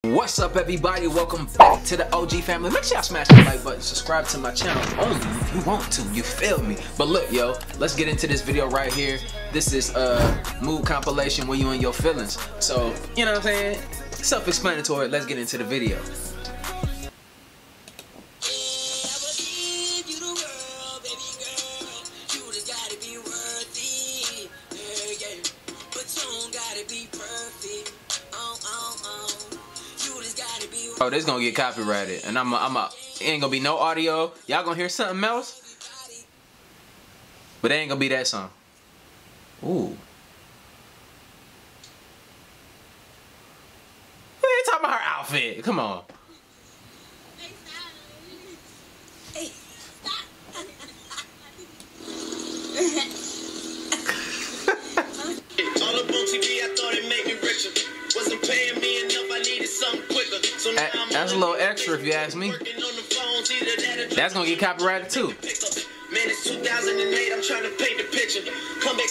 What's up, everybody? Welcome back to the OG family. Make sure y'all smash the like button, subscribe to my channel only if you want to, you feel me? But look, yo, let's get into this video right here. This is mood compilation when you in your feelings. So, you know what I'm saying? Self-explanatory. Let's get into the video. Oh, this gonna get copyrighted, and it ain't gonna be no audio. Y'all gonna hear something else, but it ain't gonna be that song. Ooh. We ain't talking about her outfit. Come on. All up on TV, I thought it made me richer. Wasn't paying me enough, I needed something quicker. So now that's a little extra if you ask me. That's gonna get copyrighted too. Man, it's 2008, I'm trying to paint the picture. Come back.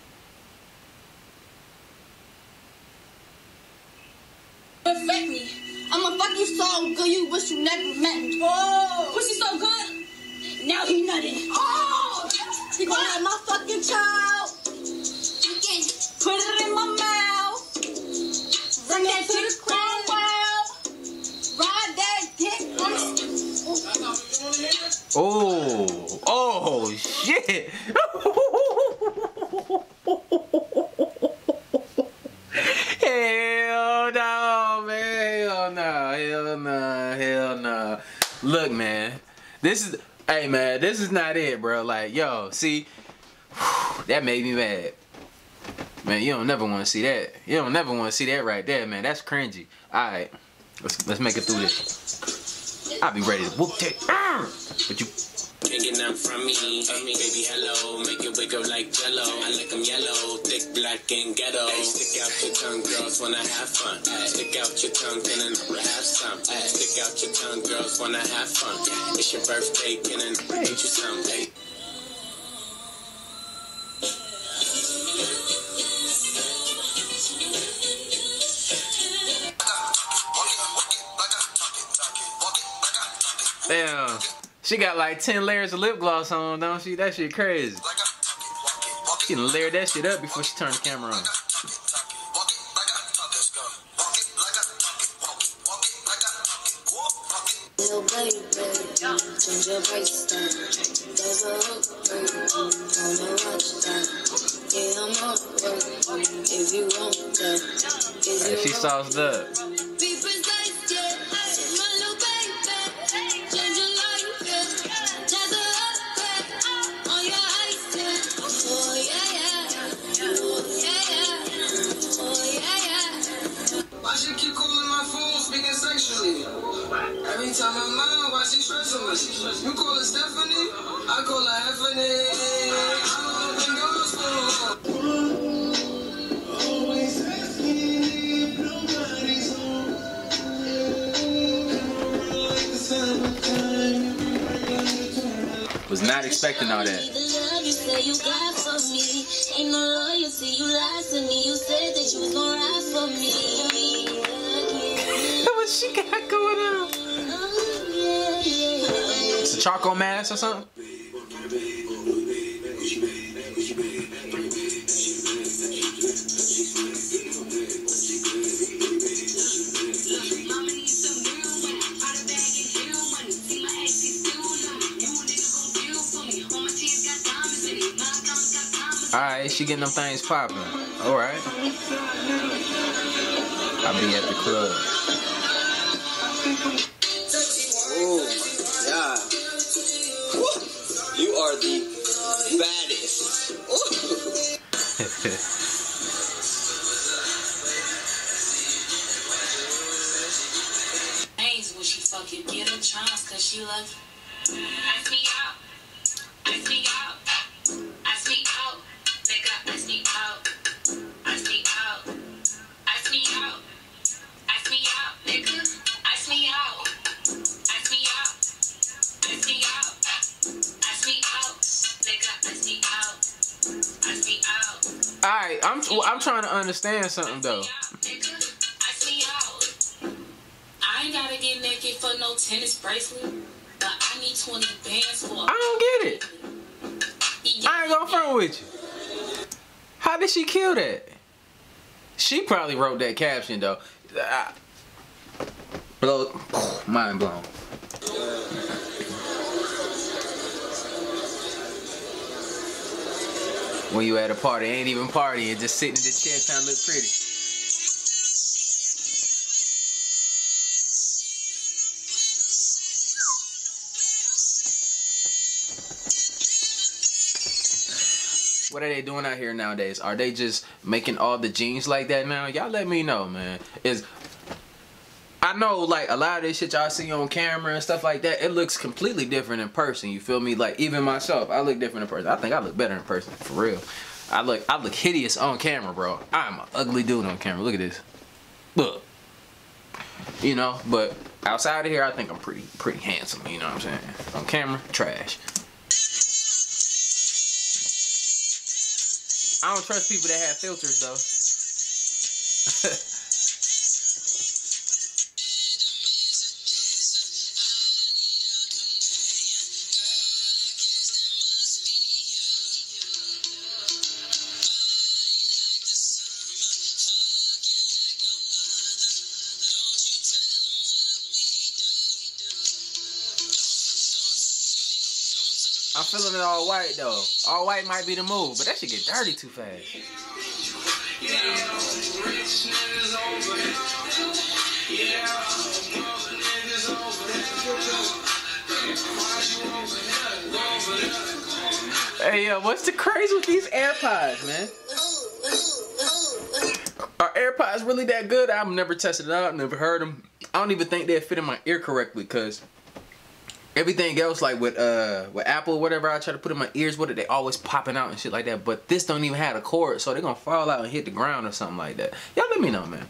Respect me. I'm a fucking so good you wish you never met me. Oh! Was he so good? Now he nutted. Oh! He gonna have my fucking child. You can put it in my mouth. Bring that to the Cromwell. Ride that dick on the... Oh shit. Hell no, man. Hell no. Look, man. Hey, man, this is not it, bro. Like, yo, see, that made me mad. Man, you don't never want to see that. You don't never want to see that right there, man. That's cringy. All right, let's make it through this. I'll be ready to whoop that. But you Can't get nothing from me, baby, hello. Make it wiggle like jello. I like them yellow, thick, black, and ghetto. Ay, stick out your tongue, girls wanna have fun. Ay, stick out your tongue, can I have some? Ay, stick out your tongue, girls wanna have fun. It's your birthday, can I get you some? Ay. damn. She got like 10 layers of lip gloss on, don't she? That shit crazy. She done layered that shit up before she turned the camera on. Hey, she sauced up. Why she keep calling my phone, speaking sexually? Every time I'm mad, why she stressing me? You call her Stephanie, I call her Heffany. Was not expecting all that. Ain't no loyalty, you lied to me. You said that you was gonna ride for me. What she got going on? It's a charcoal mask or something? Alright, she getting them things popping. Alright. I'll be at the club. Oh my god. You are the baddest. Names when she fucking get a chance cause she love. Ask me out. Ask me out. Ask me out. Nigga, ask me out. Ask me out. Ask me out. Ask me out, nigga. Ask me out. Ask me out. Ask me out. Ask me out. Nigga, ask me out. Ask me out. Alright, I'm trying to understand something though. can't get naked for no tennis bracelet, but I need 20 bands for. I don't get it. I ain't gonna front with you. How did she kill that? She probably wrote that caption though. Mind blown. When you at a party, ain't even partying, just sitting in the chair trying to look pretty. What are they doing out here nowadays? Are they just making all the jeans like that now? Y'all let me know, man. I know, like, a lot of this shit y'all see on camera and stuff like that, it looks completely different in person, you feel me? Like, even myself, I look different in person. I think I look better in person, for real. I look hideous on camera, bro. I'm an ugly dude on camera. Look at this. Look. You know, but outside of here, I think I'm pretty handsome, you know what I'm saying? On camera, trash. I don't trust people that have filters, though. I'm feeling it all white though. All white might be the move, but that shit get dirty too fast. Hey yo, what's the craze with these AirPods, man? Are AirPods really that good? I've never tested it out, never heard them. I don't even think they fit in my ear correctly, cause everything else, like with Apple or whatever, I try to put in my ears with it, they always popping out and shit like that. But this don't even have a cord, so they're gonna fall out and hit the ground or something like that. Y'all let me know, man.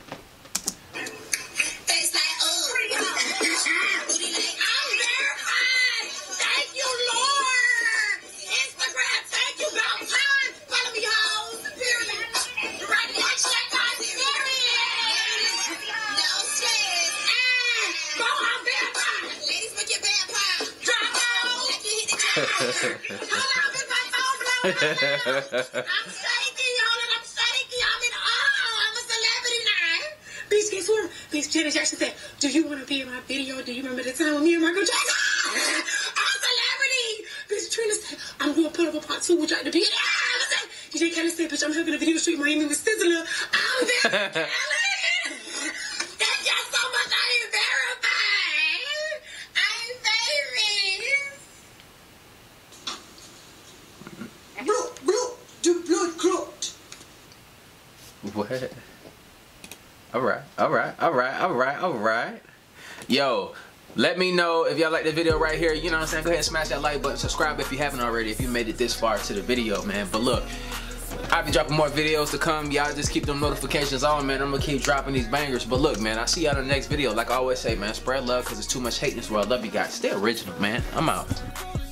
I'm shaking, y'all, and I'm shaking. I'm a celebrity now. Bitch, guess what? Bitch, Janet Jackson said, do you want to be in my video? Do you remember the time with me and Michael Jackson? I'm a celebrity. Bitch, Trina said, I'm going to put up a part 2 with Jack the Beat. DJ Kelly said, bitch, I'm helping a video shoot in Miami with Sizzler. I'm very Kelly. Thank y'all so much. I ain't verified. I'm famous. Bro, the blood clot. What? Alright. Yo, let me know if y'all like the video right here. You know what I'm saying? Go ahead and smash that like button. Subscribe if you haven't already, if you made it this far to the video, man. But look, I'll be dropping more videos to come. Y'all just keep them notifications on, man. I'm gonna keep dropping these bangers. But look, man, I'll see y'all in the next video. Like I always say, man, spread love because there's too much hate in this world. Love you guys. Stay original, man. I'm out.